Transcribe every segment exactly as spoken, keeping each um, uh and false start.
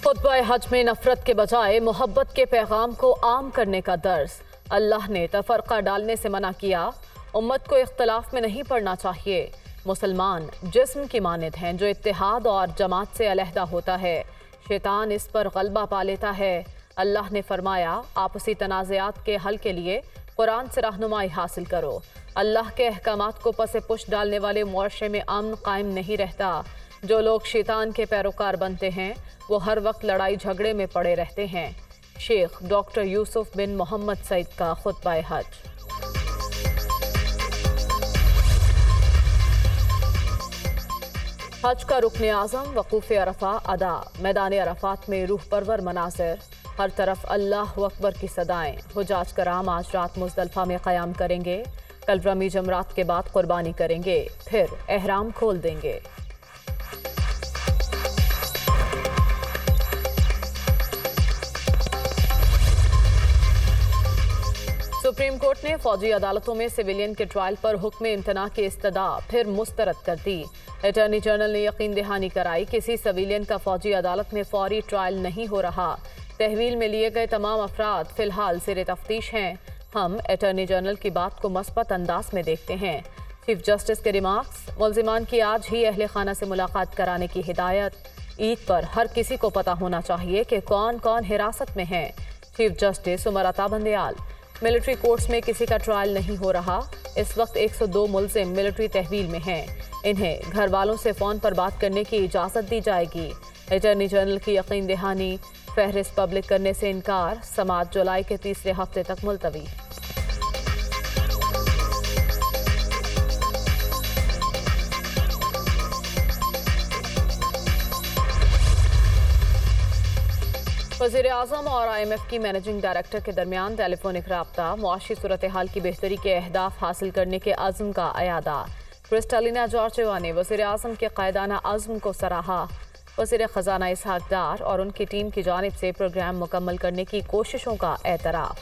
खुतबा हज में नफरत के बजाय मोहब्बत के पैगाम को आम करने का दर्स। अल्लाह ने तफरका डालने से मना किया। उम्मत को इख्तलाफ में नहीं पड़ना चाहिए। मुसलमान जिस्म की मानिद हैं जो इत्तेहाद और जमात से अलहदा होता है, शैतान इस पर गलबा पा लेता है। अल्लाह ने फरमाया, आपसी तनाज़ात के हल के लिए कुरान से रहनुमाई हासिल करो। अल्लाह के अहकामात को पसे पुश डालने वाले मुआशरे में अमन कायम नहीं रहता। जो लोग शैतान के पैरोकार बनते हैं वो हर वक्त लड़ाई झगड़े में पड़े रहते हैं। Sheikh doctor Yusuf bin Mohammad Saeed का खुतबा हज। हज का रुकन आज़म वकूफ़ अरफा अदा। मैदान अरफात में रूह परवर मनाज़िर, हर तरफ अल्लाह अकबर की सदाएं। हुजाज कराम आज रात मुज़दलिफ़ा में क़याम करेंगे। कल रमी जमरात के बाद कुर्बानी करेंगे, फिर एहराम खोल देंगे। सुप्रीम कोर्ट ने फौजी अदालतों में सिविलियन के ट्रायल पर हुक्म इम्तना की इस्तदा फिर मुस्तरद कर दी। अटॉर्नी जनरल ने यकीन दहानी कराई, किसी सिविलियन का फौजी अदालत में फौरी ट्रायल नहीं हो रहा। तहवील में लिए गए तमाम अफराद फिलहाल ज़ेर तफ्तीश हैं। हम अटॉर्नी जनरल की बात को मस्बत अंदाज में देखते हैं। चीफ जस्टिस के रिमार्क्स, मुल्जिमान की आज ही अहले खाना से मुलाकात कराने की हिदायत। ईद पर हर किसी को पता होना चाहिए कि कौन कौन हिरासत में है। Chief justice Umar Ata Bandial, military courts में किसी का ट्रायल नहीं हो रहा। इस वक्त एक सौ दो मुल्जिम मिलिट्री तहवील में हैं। इन्हें घर वालों से फ़ोन पर बात करने की इजाज़त दी जाएगी। अटॉर्नी जनरल की यकीन दहानी, फहरिस्त पब्लिक करने से इनकार। समाअत जुलाई के तीसरे हफ्ते तक मुलतवी। वज़ीर आज़म और आई एम एफ की मैनेजिंग डायरेक्टर के दरमियान टेलीफोनिक रब्ता, मुआशी सूरत हाल की बेहतरी के अहदाफ हासिल करने के अज़्म का अयादा। क्रिस्टालिना जॉर्जिवा ने वज़ीर आज़म के क़ायदाना अज़्म को सराहा। वज़ीर ख़जाना इसहाक डार और उनकी टीम की जानिब से प्रोग्राम मुकम्मल करने की कोशिशों का एतराफ़।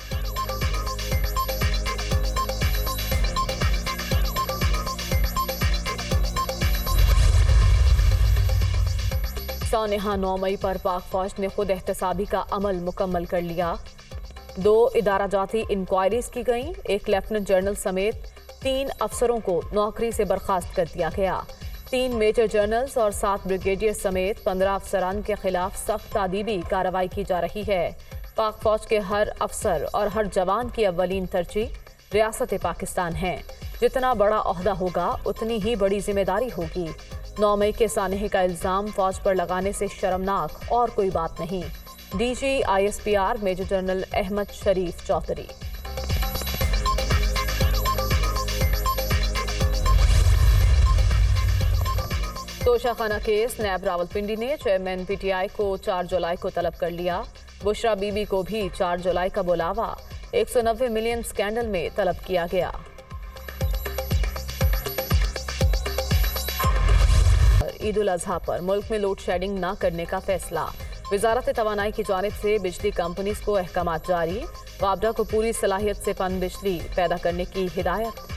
सानिहा नौ मई पर पाक फौज ने खुद एहतसाबी का अमल मुकम्मल कर लिया। दो इदारा जाती इंक्वायरीज की गईं। एक लेफ्टिनेंट जनरल समेत तीन अफसरों को नौकरी से बर्खास्त कर दिया गया। तीन मेजर जनरल्स और सात ब्रिगेडियर समेत पंद्रह अफसरान के खिलाफ सख्त तादीबी कार्रवाई की जा रही है। पाक फौज के हर अफसर और हर जवान की अव्वलीन तरजीह रियासत पाकिस्तान है। जितना बड़ा ओहदा होगा उतनी ही बड़ी जिम्मेदारी होगी। नौ मई के सानहे का इल्ज़ाम फौज पर लगाने से शर्मनाक और कोई बात नहीं। DG I S P R major general Ahmed Sharif Chaudhry. Toshakhana case, NAB Rawalpindi ने चेयरमैन पी टी आई को चार जुलाई को तलब कर लिया। बुशरा बीबी को भी चार जुलाई का बुलावा एक सौ नब्बे मिलियन स्कैंडल में तलब किया गया। ईद उल अजहा पर मुल्क में लोड शेडिंग न करने का फैसला। वजारत तवानाई की जानिब से बिजली कंपनीज को अहकामात जारी। वापडा को पूरी सलाहियत से पन बिजली पैदा करने की हिदायत।